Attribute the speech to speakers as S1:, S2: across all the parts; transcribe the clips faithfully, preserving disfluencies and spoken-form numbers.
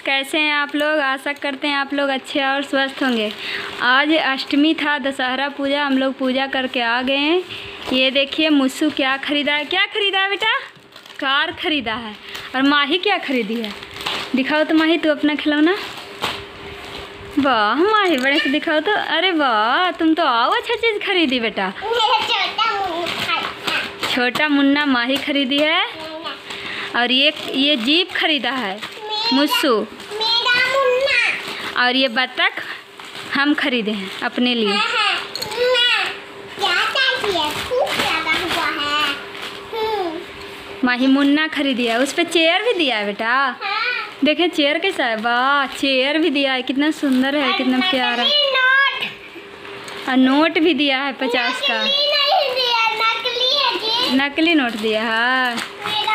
S1: कैसे हैं आप लोग। आशा करते हैं आप लोग अच्छे और स्वस्थ होंगे। आज अष्टमी था, दशहरा पूजा, हम लोग पूजा करके आ गए हैं। ये देखिए मुस्सू क्या ख़रीदा है। क्या ख़रीदा है बेटा? कार ख़रीदा है। और माही क्या ख़रीदी है? दिखाओ तो माही, तू अपना खिलौना। वाह माही, बड़े से दिखाओ तो। अरे वाह, तुम तो आओ अच्छा चीज़ खरीदी बेटा। छोटा मुन्ना माही खरीदी है। और ये ये जीप खरीदा है मुस्सू। और ये बत्तख हम खरीदे हैं अपने लिए। माही मुन्ना खरीदी है। उस पर चेयर भी दिया है बेटा। देखें चेयर कैसा है। वाह, चेयर भी दिया है, कितना सुंदर है, कितना प्यारा। और नोट भी दिया है पचास का। नकली नोट दिया है।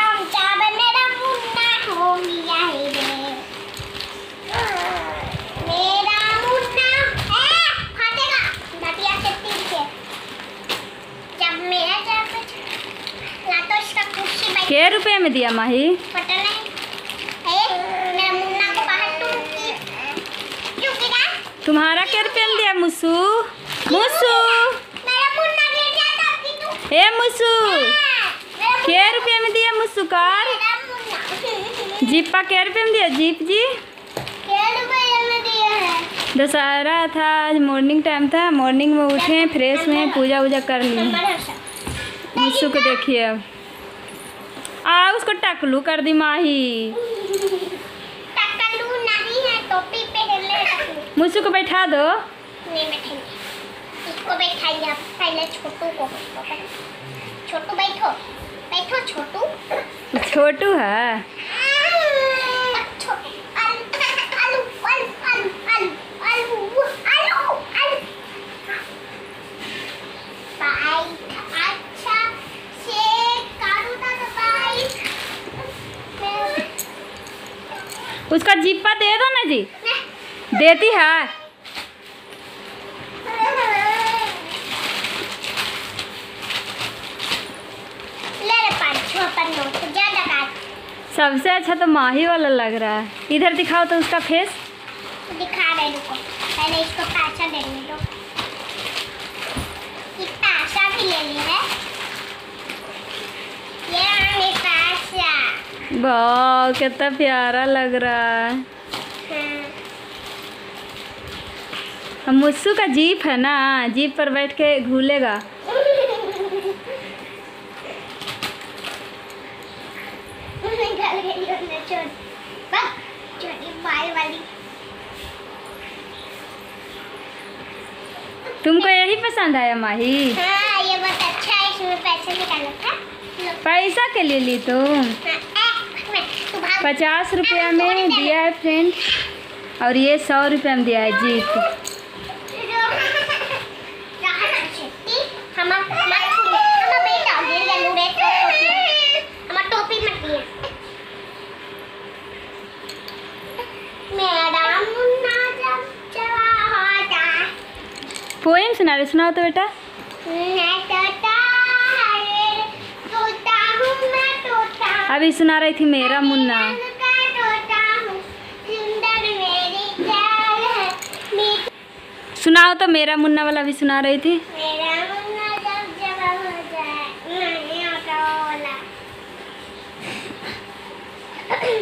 S1: क्या रुपये में दिया माही?
S2: पता नहीं। मेरा मुन्ना को बाहर तुम की क्यों गिरा?
S1: तुम्हारा क्या रुपये में दिया मुस्सू? मुस्सू,
S2: मेरा मुन्ना गिर जाता कि तू।
S1: ए मुस्सू, क्या रुपये में दिया मुस्सू कार?
S2: मेरा मुन्ना
S1: जीप का क्या रुपये में दिया? जीप जी
S2: क्या रुपये में दिया है?
S1: दशहरा था, आज मॉर्निंग टाइम था। मॉर्निंग में उठे, फ्रेश में पूजा वूजा कर लिए। मुस्सू को देखिए अब। आ उसको टकलू कर दी माही।
S2: टकलू नहीं है, टोपी पहन ले टकलू।
S1: मुस्सू को बैठा दो।
S2: नहीं बैठेंगे, इसको बैठाइए आप। पहले छोटू को। छोटू बैठो, बैठो छोटू।
S1: छोटू है। उसका जिप्पा दे दो ना जी। देती है। सबसे अच्छा तो माही वाला लग रहा है। इधर दिखाओ तो उसका फेस।
S2: दिखा रहे, रुको पहले इसको पैसा देने दो। ये पैसा भी ले ली है। ये आने पैसा।
S1: वाह कितना प्यारा लग रहा है। हम मुस्सू का जीप है ना, जीप पर बैठ के घूलेगा। तुमको यही पसंद आया माही?
S2: हाँ, ये बहुत अच्छा है। इसमें पैसा निकालना था।
S1: पैसा के लिए ली तुम? पचास रुपया में दिया है फ्रेंड। और ये सौ रुपया में दिया है जीप। पोएम सुना रहे, सुनाओ तो बेटा। अभी सुना रही थी मेरा मुन्ना। सुनाओ तो, मेरा मुन्ना वाला भी सुना रही थी।
S2: मेरा मुन्ना जब जवान हो जाए नहीं आता वाला।